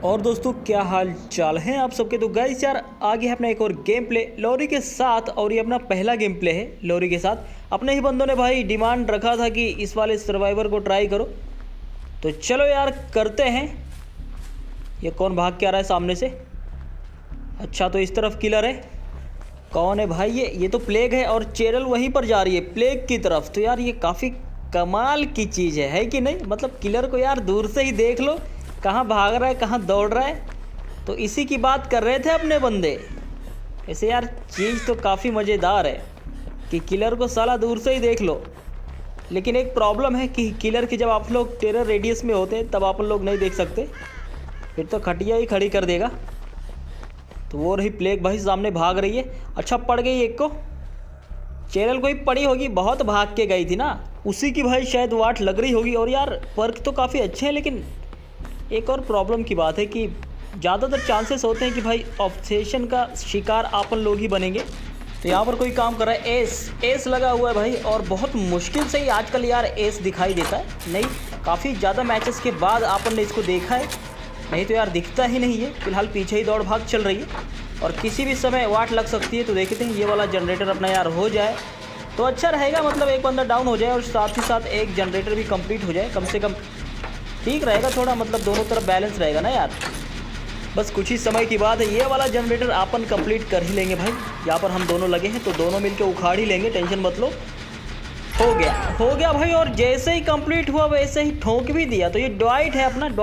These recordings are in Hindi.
और दोस्तों क्या हाल चाल हैं आप सबके। तो गाइस यार आगे है अपना एक और गेम प्ले लॉरी के साथ, और ये अपना पहला गेम प्ले है लॉरी के साथ। अपने ही बंदों ने भाई डिमांड रखा था कि इस वाले सर्वाइवर को ट्राई करो, तो चलो यार करते हैं। ये कौन भाग के आ रहा है सामने से? अच्छा तो इस तरफ किलर है। कौन है भाई? ये तो प्लेग है और चेरल वहीं पर जा रही है प्लेग की तरफ। तो यार ये काफ़ी कमाल की चीज़ है कि नहीं? मतलब किलर को यार दूर से ही देख लो कहाँ भाग रहा है, कहाँ दौड़ रहा है। तो इसी की बात कर रहे थे अपने बंदे। ऐसे यार चीज़ तो काफ़ी मज़ेदार है कि किलर को साला दूर से ही देख लो। लेकिन एक प्रॉब्लम है कि किलर की जब आप लोग टेरर रेडियस में होते हैं तब आप लोग नहीं देख सकते, फिर तो खटिया ही खड़ी कर देगा। तो वो रही प्लेग भाई सामने भाग रही है। अच्छा पड़ गई एक को, चेरल को ही पड़ी होगी, बहुत भाग के गई थी ना, उसी की भाई शायद वाट लग रही होगी। और यार पर्क तो काफ़ी अच्छे हैं, लेकिन एक और प्रॉब्लम की बात है कि ज़्यादातर चांसेस होते हैं कि भाई ऑब्सेशन का शिकार आप लोग ही बनेंगे। तो यहाँ पर कोई काम कर रहा है, एस लगा हुआ है भाई, और बहुत मुश्किल से ही आजकल यार एस दिखाई देता है। नहीं, काफ़ी ज़्यादा मैचेस के बाद आपन ने इसको देखा है, नहीं तो यार दिखता ही नहीं है। फिलहाल पीछे ही दौड़ भाग चल रही है और किसी भी समय वाट लग सकती है। तो देखते हैं ये वाला जनरेटर अपना यार हो जाए तो अच्छा रहेगा। मतलब एक बंदा डाउन हो जाए और साथ ही साथ एक जनरेटर भी कंप्लीट हो जाए, कम से कम ठीक रहेगा थोड़ा, मतलब दोनों तरफ बैलेंस रहेगा ना यार। बस कुछ ही समय की बात है, ये वाला जनरेटर अपन कंप्लीट कर ही लेंगे भाई। यहाँ पर हम दोनों लगे हैं तो दोनों मिलकर उखाड़ ही लेंगे, टेंशन मत लो। हो गया भाई। और जैसे ही कंप्लीट हुआ वैसे ही ठोक भी दिया। तो ये ड्वाइट है अपना,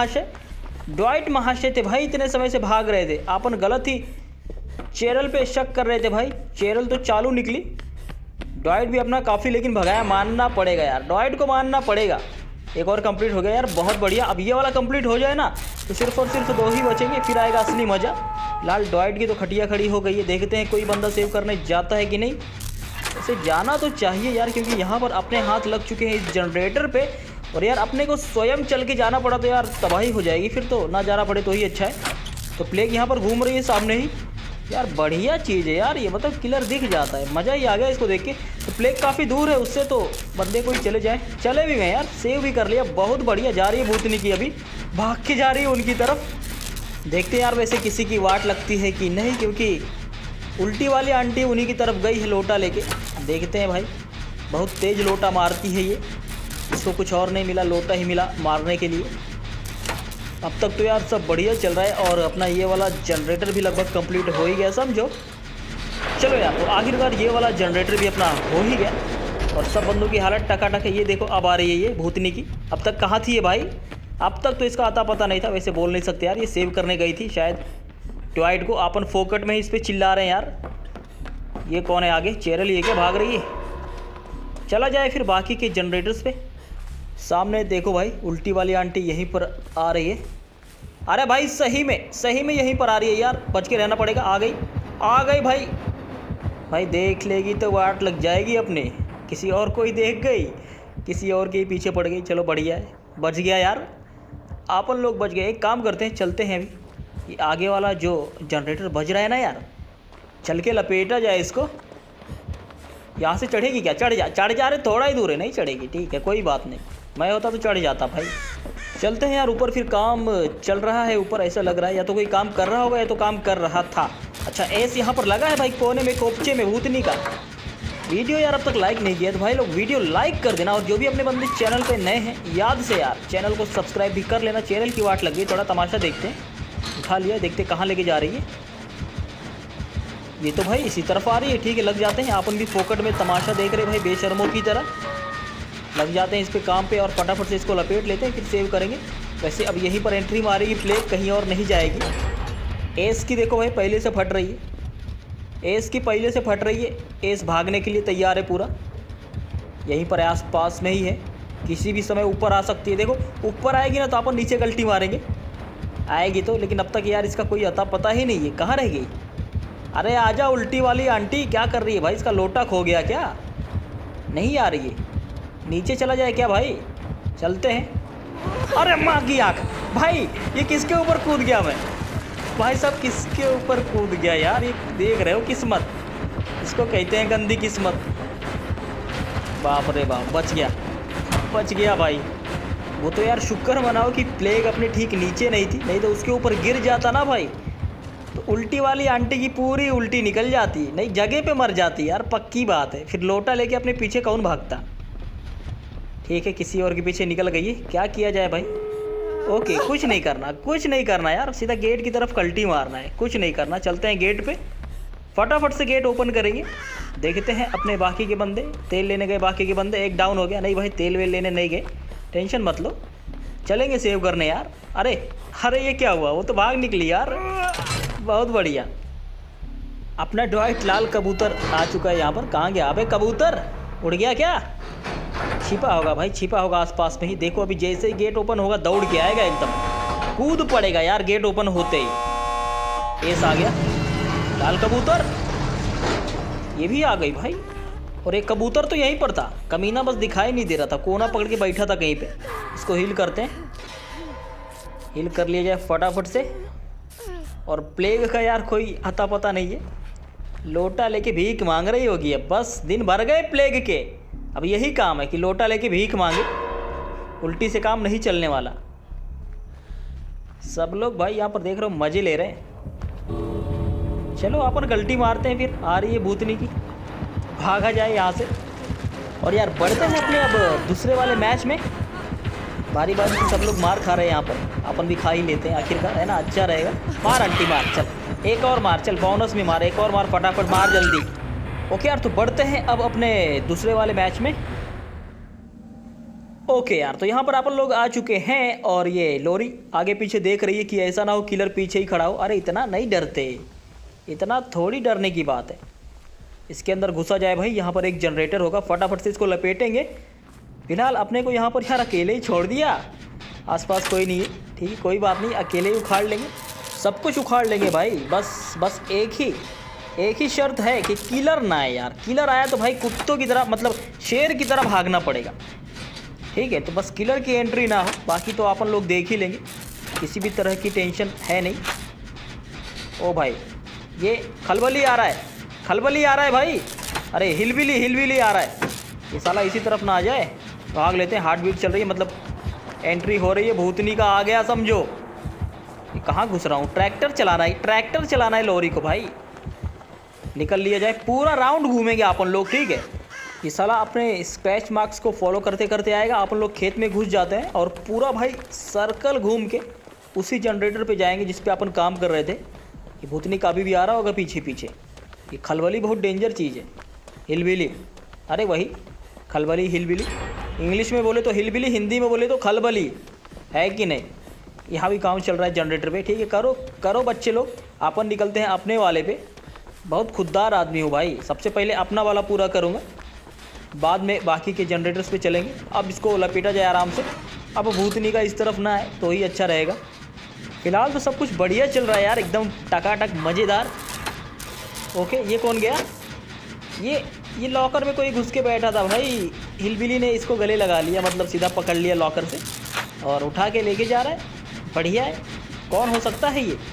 ड्वाइट महाशय थे भाई, इतने समय से भाग रहे थे। अपन गलत ही चेरल पे शक कर रहे थे भाई, चेरल तो चालू निकली। ड्वाइट भी अपना काफ़ी लेकिन भगाया, मानना पड़ेगा यार, ड्वाइट को मानना पड़ेगा। एक और कंप्लीट हो गया यार, बहुत बढ़िया। अब ये वाला कंप्लीट हो जाए ना तो सिर्फ और सिर्फ दो ही बचेंगे, फिर आएगा असली मज़ा। लाल ड्वाइट की तो खटिया खड़ी हो गई है। देखते हैं कोई बंदा सेव करने जाता है कि नहीं। वैसे जाना तो चाहिए यार, क्योंकि यहाँ पर अपने हाथ लग चुके हैं इस जनरेटर पे, और यार अपने को स्वयं चल के जाना पड़ा तो यार तबाही हो जाएगी। फिर तो ना जाना पड़े तो ही अच्छा है। तो प्लेग यहाँ पर घूम रही है सामने ही यार, बढ़िया चीज़ है यार ये, मतलब किलर दिख जाता है, मज़ा ही आ गया इसको देख के। तो प्लेग काफ़ी दूर है उससे, तो बंदे कोई चले जाए, चले भी गए यार, सेव भी कर लिया, बहुत बढ़िया। जा रही है भूतनी की, अभी भाग के जा रही है उनकी तरफ। देखते हैं यार वैसे किसी की वाट लगती है कि नहीं, क्योंकि उल्टी वाली आंटी उन्हीं की तरफ गई है लोटा लेके। देखते हैं भाई, बहुत तेज़ लोटा मारती है ये, इसको कुछ और नहीं मिला, लोटा ही मिला मारने के लिए। अब तक तो यार सब बढ़िया चल रहा है, और अपना ये वाला जनरेटर भी लगभग कंप्लीट हो ही गया समझो। चलो यार, तो आखिरकार ये वाला जनरेटर भी अपना हो ही गया, और सब बंदों की हालत टकाटक है। ये देखो अब आ रही है ये भूतनी की। अब तक कहाँ थी ये भाई? अब तक तो इसका आता पता नहीं था। वैसे बोल नहीं सकते यार, ये सेव करने गई थी शायद ट्वाइट को। अपन फोकट में ही इस पर चिल्ला रहे हैं यार। ये कौन है आगे? चेरल ये क्या भाग रही है? चला जाए फिर बाकी के जनरेटर्स पे। सामने देखो भाई, उल्टी वाली आंटी यहीं पर आ रही है। अरे भाई सही में यहीं पर आ रही है यार, बच के रहना पड़ेगा। आ गई भाई देख लेगी तो वाट लग जाएगी अपने। किसी और को ही देख गई, किसी और के ही पीछे पड़ गई। चलो बढ़िया है, बच गया यार, आपन लोग बच गए। एक काम करते हैं, चलते हैं अभी। ये आगे वाला जो जनरेटर बज रहा है ना यार, चल के लपेटा जाए इसको। यहाँ से चढ़ेगी क्या? चढ़ जा रहे, थोड़ा ही दूर है, नहीं चढ़ेगी, ठीक है कोई बात नहीं। मैं होता तो चढ़ जाता भाई। चलते हैं यार ऊपर, फिर काम चल रहा है ऊपर ऐसा लग रहा है, या तो कोई काम कर रहा होगा या तो काम कर रहा था। अच्छा एस यहाँ पर लगा है भाई कोने में, कोपचे में भूतनी का। वीडियो यार अब तक लाइक नहीं किया तो भाई लोग वीडियो लाइक कर देना, और जो भी अपने बंदे चैनल पे नए हैं याद से यार चैनल को सब्सक्राइब भी कर लेना। चैनल की वाट लग गई, थोड़ा तमाशा देखते हैं। उठा लिया, देखते कहाँ लेके जा रही है। ये तो भाई इसी तरफ आ रही है, ठीक है लग जाते हैं। अपन भी फोकट में तमाशा देख रहे भाई, बेशर्मों की तरह लग जाते हैं इस पे काम पे, और फटाफट से इसको लपेट लेते हैं, फिर सेव करेंगे। वैसे अब यहीं पर एंट्री मारेगी प्लेग, कहीं और नहीं जाएगी। एस की देखो भाई पहले से फट रही है, एस की पहले से फट रही है। एस भागने के लिए तैयार है पूरा, यहीं पर आस पास में ही है, किसी भी समय ऊपर आ सकती है। देखो ऊपर आएगी ना तो अपन नीचे गलती मारेंगे, आएगी तो। लेकिन अब तक यार इसका कोई अता पता ही नहीं है, कहाँ रह गई? अरे आजा उल्टी वाली आंटी, क्या कर रही है भाई? इसका लोटा खो गया क्या? नहीं आ रही है, नीचे चला जाए क्या भाई? चलते हैं। अरे माँ की आँख भाई, ये किसके ऊपर कूद गया मैं? भाई साहब किसके ऊपर कूद गया यार? ये देख रहे हो किस्मत, इसको कहते हैं गंदी किस्मत। बाप रे बाप, बच गया भाई। वो तो यार शुक्र मनाओ कि प्लेग अपने ठीक नीचे नहीं थी, नहीं तो उसके ऊपर गिर जाता ना भाई तो उल्टी वाली आंटी की पूरी उल्टी निकल जाती, नहीं जगह पे मर जाती यार, पक्की बात है। फिर लोटा लेके अपने पीछे कौन भागता। ठीक है, किसी और के पीछे निकल गई है, क्या किया जाए भाई। ओके, कुछ नहीं करना, कुछ नहीं करना यार, सीधा गेट की तरफ कल्टी मारना है, कुछ नहीं करना। चलते हैं गेट पे, फटाफट से गेट ओपन करेंगे। देखते हैं अपने बाकी के बंदे, तेल लेने गए बाकी के बंदे, एक डाउन हो गया। नहीं भाई, तेल वेल लेने नहीं गए, टेंशन मत लो, चलेंगे सेव करने यार। अरे अरे ये क्या हुआ, वो तो भाग निकली यार, बहुत बढ़िया। अपना डॉयट लाल कबूतर आ चुका है यहाँ पर। कहाँ गया अबे कबूतर, उड़ गया क्या? छिपा होगा भाई, छिपा होगा आसपास में ही। देखो अभी जैसे ही गेट ओपन होगा दौड़ के आएगा, एकदम कूद पड़ेगा यार गेट ओपन होते ही। एस आ गया लाल कबूतर, ये भी आ गई भाई। और एक कबूतर तो यहीं पर था, कमीना बस दिखाई नहीं दे रहा था, कोना पकड़ के बैठा था कहीं पे। इसको हील करते हैं, हील कर लिया जाए फटाफट से। और प्लेग का यार कोई अता पता नहीं है, लोटा लेके भीख मांग रही होगी अब। बस दिन भर गए प्लेग के, अब यही काम है कि लोटा लेके भीख मांगे, उल्टी से काम नहीं चलने वाला। सब लोग भाई यहाँ पर देख रहे हो मज़े ले रहे हैं। चलो अपन गलती मारते हैं, फिर आ रही है भूतनी की, भागा जाए यहाँ से। और यार बढ़ते हैं अपने अब दूसरे वाले मैच में। बारी बारी से सब लोग मार खा रहे हैं यहाँ पर, अपन भी खा ही लेते हैं आखिरकार, है ना, अच्छा रहेगा। मार आंटी मार, चल एक और मार, चल बोनस में मार, एक और मार, फटाफट मार जल्दी। ओके यार, तो बढ़ते हैं अब अपने दूसरे वाले मैच में। ओके यार, तो यहाँ पर अपन लोग आ चुके हैं और ये लोरी आगे पीछे देख रही है कि ऐसा ना हो किलर पीछे ही खड़ा हो। अरे इतना नहीं डरते, इतना थोड़ी डरने की बात है। इसके अंदर घुसा जाए भाई, यहाँ पर एक जनरेटर होगा, फटाफट से इसको लपेटेंगे। फिलहाल अपने को यहाँ पर यार अकेले ही छोड़ दिया, आसपास कोई नहीं है। ठीक है, कोई बात नहीं, अकेले ही उखाड़ लेंगे, सब कुछ उखाड़ लेंगे भाई। बस एक ही शर्त है कि किलर ना आए यार। किलर आया तो भाई कुत्तों की तरह, मतलब शेर की तरह भागना पड़ेगा। ठीक है, तो बस किलर की एंट्री ना हो, बाकी तो अपन लोग देख ही लेंगे, किसी भी तरह की टेंशन है नहीं। ओ भाई ये खलबली आ रहा है, खलबली आ रहा है भाई। अरे हिलबिली आ रहा है, ये साला इसी तरफ ना आ जाए। भाग लेते हैं, हार्ट बीट चल रही है, मतलब एंट्री हो रही है, भूतनी का आ गया समझो। ये कहाँ घुस रहा हूँ, ट्रैक्टर चलाना है लोरी को भाई। निकल लिया जाए, पूरा राउंड घूमेंगे अपन लोग। ठीक है, ये साला अपने स्क्रैच मार्क्स को फॉलो करते करते आएगा, अपन लोग खेत में घुस जाते हैं और पूरा भाई सर्कल घूम के उसी जनरेटर पे जाएंगे जिस पे अपन काम कर रहे थे। ये भूतनी का भी आ रहा होगा पीछे पीछे। ये खलबली बहुत डेंजर चीज़ है, हिलबिली। अरे वही खलबली हिलबिली, इंग्लिश में बोले तो हिलबिली, हिंदी में बोले तो खलबली, है कि नहीं। यहाँ भी काम चल रहा है जनरेटर पे। ठीक है, करो बच्चे लोग, अपन निकलते हैं अपने वाले पे। बहुत खुददार आदमी हूँ भाई, सबसे पहले अपना वाला पूरा करूँगा, बाद में बाकी के जनरेटर्स पे चलेंगे। अब इसको लपेटा जाए आराम से, अब भूतनी का इस तरफ ना आए तो ही अच्छा रहेगा। फिलहाल तो सब कुछ बढ़िया चल रहा है यार, एकदम टकाटक मज़ेदार। ओके, ये कौन गया? ये लॉकर में कोई घुस के बैठा था भाई, हिलबिली ने इसको गले लगा लिया, मतलब सीधा पकड़ लिया लॉकर से और उठा के लेके जा रहा है। बढ़िया है। कौन हो सकता है ये?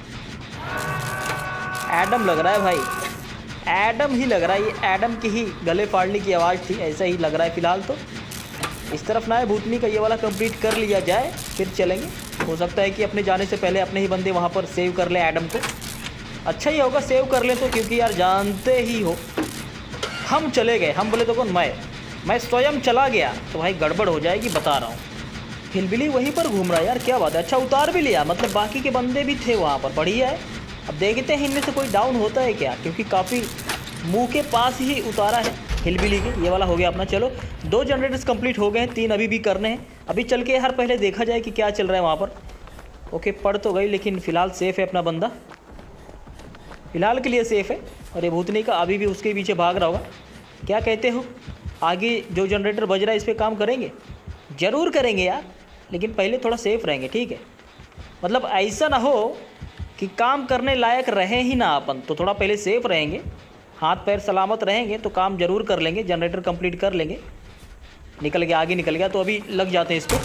एडम लग रहा है भाई, एडम ही लग रहा है, ये एडम की ही गले फाड़ने की आवाज़ थी, ऐसा ही लग रहा है। फिलहाल तो इस तरफ ना है, भूतनी का ये वाला कंप्लीट कर लिया जाए फिर चलेंगे। हो सकता है कि अपने जाने से पहले अपने ही बंदे वहाँ पर सेव कर ले एडम को, अच्छा ही होगा सेव कर लें तो, क्योंकि यार जानते ही हो हम चले गए, हम बोले तो कौन, मैं स्वयं चला गया तो भाई गड़बड़ हो जाएगी, बता रहा हूँ। हिलबिली वहीं पर घूम रहा है यार, क्या बात है। अच्छा उतार भी लिया, मतलब बाकी के बंदे भी थे वहाँ पर, बढ़िया है। अब देखते हैं इनमें से कोई डाउन होता है क्या, क्योंकि काफ़ी मुंह के पास ही उतारा है हिलबिली के। ये वाला हो गया अपना। चलो 2 जनरेटर्स कंप्लीट हो गए हैं, 3 अभी भी करने हैं। अभी चल के हर पहले देखा जाए कि क्या चल रहा है वहाँ पर। ओके, पड़ तो गई, लेकिन फ़िलहाल सेफ़ है अपना बंदा, फ़िलहाल के लिए सेफ़ है। और ये भूतनी का अभी भी उसके पीछे भाग रहा होगा। क्या कहते हो, आगे जो जनरेटर बज रहा है इस पर काम करेंगे? ज़रूर करेंगे यार, लेकिन पहले थोड़ा सेफ़ रहेंगे। ठीक है, मतलब ऐसा ना हो कि काम करने लायक रहे ही ना अपन, तो थोड़ा पहले सेफ़ रहेंगे, हाथ पैर सलामत रहेंगे तो काम ज़रूर कर लेंगे, जनरेटर कंप्लीट कर लेंगे। निकल गया, आगे निकल गया, तो अभी लग जाते हैं इसको।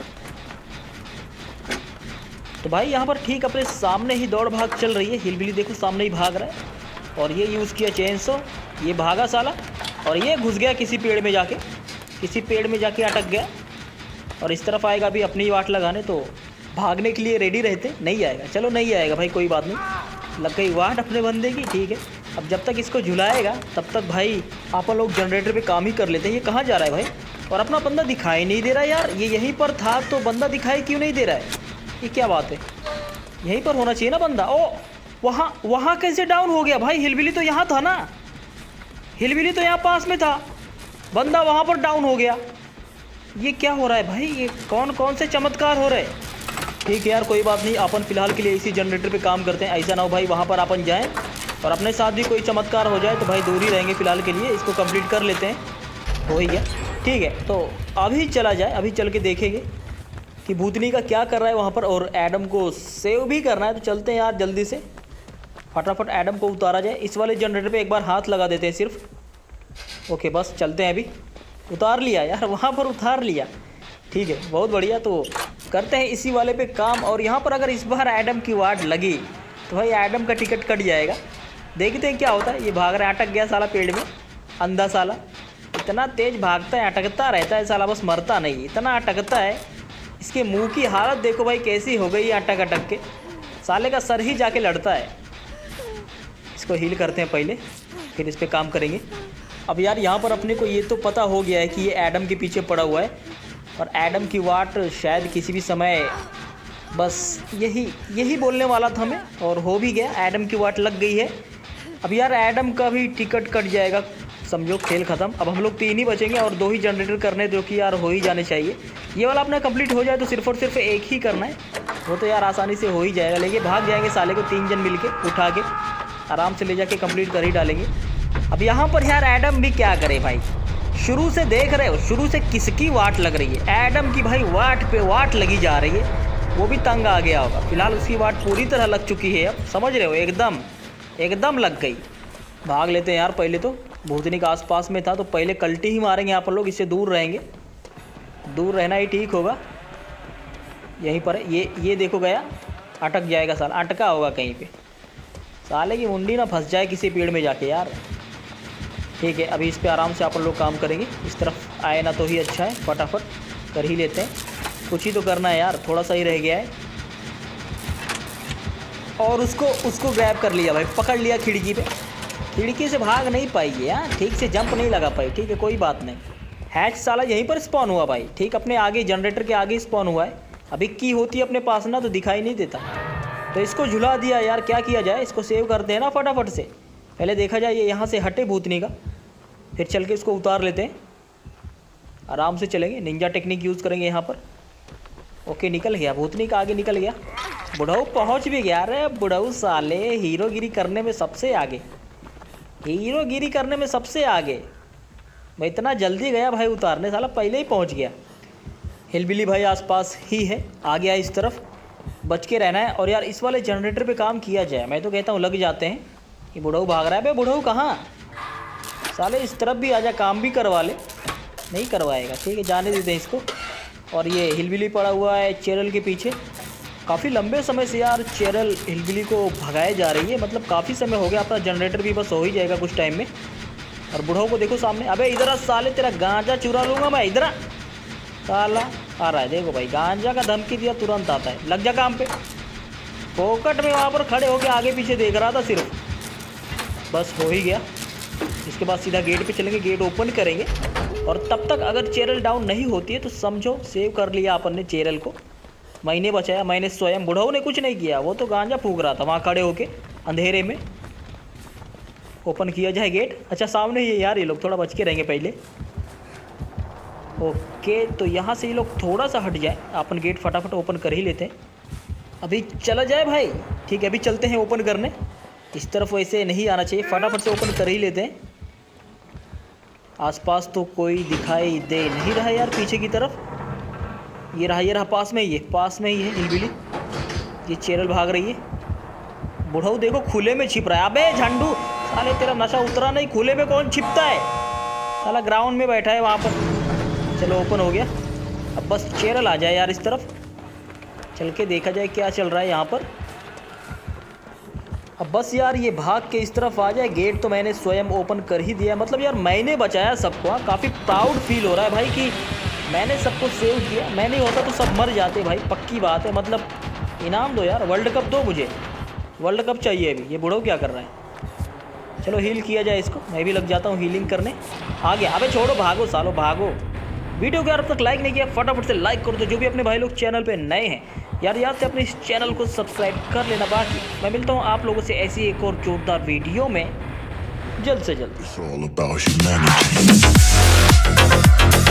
तो भाई यहाँ पर ठीक अपने सामने ही दौड़ भाग चल रही है, हिलबिली देखो सामने ही भाग रहा है। और ये यूज़ किया चेनसो, ये भागा साला, और ये घुस गया किसी पेड़ में जाके, अटक गया। और इस तरफ आएगा अभी अपनी वाट लगाने, तो भागने के लिए रेडी रहते। नहीं आएगा, चलो नहीं आएगा भाई, कोई बात नहीं, लग गई वाट अपने बंदे की। ठीक है, अब जब तक इसको झुलाएगा तब तक भाई अपन लोग जनरेटर पे काम ही कर लेते हैं। ये कहाँ जा रहा है भाई, और अपना बंदा दिखाई नहीं दे रहा यार। ये यहीं पर था तो बंदा दिखाई क्यों नहीं दे रहा है, ये क्या बात है? यहीं पर होना चाहिए ना बंदा। ओ वहाँ कैसे डाउन हो गया भाई? हिलबिली तो यहाँ था ना, हिलबिली तो यहाँ पास में था, बंदा वहाँ पर डाउन हो गया। ये क्या हो रहा है भाई, ये कौन कौन से चमत्कार हो रहे हैं? ठीक है यार, कोई बात नहीं, अपन फिलहाल के लिए इसी जनरेटर पे काम करते हैं। ऐसा ना हो भाई वहाँ पर अपन जाएं और अपने साथ भी कोई चमत्कार हो जाए, तो भाई दूर ही रहेंगे फिलहाल के लिए। इसको कंप्लीट कर लेते हैं, हो ही गया। ठीक है, तो अभी चला जाए, अभी चल के देखेंगे कि भूतनी का क्या कर रहा है वहाँ पर, और एडम को सेव भी करना है। तो चलते हैं यार जल्दी से, फटाफट एडम को उतारा जाए। इस वाले जनरेटर पे एक बार हाथ लगा देते हैं सिर्फ। ओके बस चलते हैं, अभी उतार लिया यार, वहाँ पर उतार लिया। ठीक है, बहुत बढ़िया। तो करते हैं इसी वाले पे काम, और यहाँ पर अगर इस बार एडम की वाट लगी तो भाई एडम का टिकट कट जाएगा। देखते हैं क्या होता है। ये भाग रहा है, अटक गया साला पेड़ में, अंधा साला, इतना तेज़ भागता है, अटकता रहता है साला, बस मरता नहीं, इतना अटकता है। इसके मुंह की हालत देखो भाई कैसी हो गई, अटक अटक के साले का सर ही जाके लड़ता है। इसको हील करते हैं पहले, फिर इस पर काम करेंगे। अब यार यहाँ पर अपने को ये तो पता हो गया है कि ये एडम के पीछे पड़ा हुआ है, और एडम की वाट शायद किसी भी समय, बस यही बोलने वाला था मैं, और हो भी गया, एडम की वाट लग गई है। अब यार एडम का भी टिकट कट जाएगा, समझो खेल ख़त्म। अब हम लोग 3 ही बचेंगे और 2 ही जनरेटर करने, जो कि यार हो ही जाने चाहिए। ये वाला अपना कंप्लीट हो जाए तो सिर्फ और सिर्फ एक ही करना है, वो तो यार आसानी से हो ही जाएगा। लेकिन भाग जाएंगे साले को 3 जन मिल के, उठा के आराम से ले जाके कंप्लीट कर ही डालेंगे। अब यहाँ पर यार एडम भी क्या करे भाई, शुरू से देख रहे हो, शुरू से किसकी वाट लग रही है? एडम की भाई वाट पे वाट लगी जा रही है, वो भी तंग आ गया होगा। फिलहाल उसकी वाट पूरी तरह लग चुकी है, अब समझ रहे हो, एकदम लग गई। भाग लेते हैं यार, पहले तो भूतनी के आसपास में था तो पहले कल्टी ही मारेंगे यहाँ पर लोग, इससे दूर रहेंगे, दूर रहना ही ठीक होगा। यहीं पर ये देखो गया, अटक जाएगा साला, अटका होगा कहीं पे, साले की मुंडी ना फंस जाए किसी पेड़ में जाके यार। ठीक है, अभी इस पर आराम से आप लोग काम करेंगे। इस तरफ आए ना तो ही अच्छा है, फटाफट कर ही लेते हैं, कुछ ही तो करना है यार, थोड़ा सा ही रह गया है। और उसको ग्रैब कर लिया भाई, पकड़ लिया खिड़की पे, खिड़की से भाग नहीं पाई है यार, ठीक से जंप नहीं लगा पाई। ठीक है, कोई बात नहीं। हैच साला यहीं पर स्पॉन हुआ भाई, ठीक अपने आगे, जनरेटर के आगे स्पॉन हुआ है। अभी की होती है अपने पास ना तो दिखाई नहीं देता, तो इसको झुला दिया यार, क्या किया जाए, इसको सेव करते हैं ना फटाफट से। पहले देखा जाए ये यहाँ से हटे भूतनी का, फिर चल के इसको उतार लेते हैं, आराम से चलेंगे, निंजा टेक्निक यूज़ करेंगे यहाँ पर। ओके, निकल गया भूतनी का, आगे निकल गया। बुढ़ऊ पहुँच भी गया। अरे बुढ़ऊ साले हीरोगिरी करने में सबसे आगे, हीरोगिरी करने में सबसे आगे भाई, इतना जल्दी गया भाई उतारने, साला पहले ही पहुँच गया। हिलबिली भाई आसपास ही है, आ गया इस तरफ, बच के रहना है। और यार इस वाले जनरेटर पे काम किया जाए, मैं तो कहता हूँ लग जाते हैं। ये बुढ़ऊ भाग रहा है, बे बुढ़ऊ कहाँ, साले इस तरफ भी आजा, काम भी करवा ले। नहीं करवाएगा, ठीक है, जाने देते हैं इसको। और ये हिलबिली पड़ा हुआ है चेरल के पीछे, काफ़ी लंबे समय से यार चेरल हिलबिली को भगाए जा रही है, मतलब काफ़ी समय हो गया। अपना जनरेटर भी बस हो ही जाएगा कुछ टाइम में। और बुढ़ऊ को देखो सामने, अबे इधर आ साले, तेरा गांजा चुरा लूँगा मैं, इधर आ साला। आ रहा है देखो भाई, गांजा का धमकी दिया तुरंत आता है, लग जा काम पे। फोकट में वहाँ पर खड़े होकर आगे पीछे देख रहा था सिर्फ, बस हो ही गया। इसके बाद सीधा गेट पे चलेंगे, गेट ओपन करेंगे। और तब तक अगर चेरल डाउन नहीं होती है तो समझो सेव कर लिया अपन ने चेरल को, मैंने बचाया, मैंने स्वयं। बुढ़ऊ ने कुछ नहीं किया, वो तो गांजा फूक रहा था वहाँ खड़े होके अंधेरे में। ओपन किया जाए गेट, अच्छा सामने ही है यार ये लोग, थोड़ा बच के रहेंगे पहले। ओके, तो यहाँ से ये लोग थोड़ा सा हट जाए, अपन गेट फटाफट ओपन कर ही लेते हैं। अभी चला जाए भाई, ठीक है, अभी चलते हैं ओपन करने। इस तरफ वैसे नहीं आना चाहिए, फटाफट से ओपन कर ही लेते हैं। आसपास तो कोई दिखाई दे नहीं रहा यार, पीछे की तरफ ये रहा पास में ही है, पास में ही है हिलबिली। ये चेरल भाग रही है। बुढ़ऊ देखो खुले में छिप रहा है, अबे झंडू साले तेरा नशा उतरा नहीं, खुले में कौन छिपता है, साला ग्राउंड में बैठा है वहाँ पर। चलो ओपन हो गया, अब बस चेरल आ जाए यार इस तरफ, चल के देखा जाए क्या चल रहा है यहाँ पर। अब बस यार ये भाग के इस तरफ आ जाए। गेट तो मैंने स्वयं ओपन कर ही दिया, मतलब यार मैंने बचाया सबको। काफ़ी प्राउड फील हो रहा है भाई कि मैंने सबको सेव किया, मैं नहीं होता तो सब मर जाते भाई, पक्की बात है। मतलब इनाम दो यार, वर्ल्ड कप दो मुझे, वर्ल्ड कप चाहिए अभी। ये बूढ़ो क्या कर रहा है? चलो हील किया जाए इसको, मैं भी लग जाता हूँ हीलिंग करने। आ गया, अबे छोड़ो, भागो सालो भागो। वीडियो को यार अब तक लाइक नहीं किया, फटाफट से लाइक कर दो। जो भी अपने भाई लोग चैनल पे नए हैं यार, याद से अपने इस चैनल को सब्सक्राइब कर लेना। बाकी मैं मिलता हूँ आप लोगों से ऐसी एक और जोरदार वीडियो में जल्द से जल्द।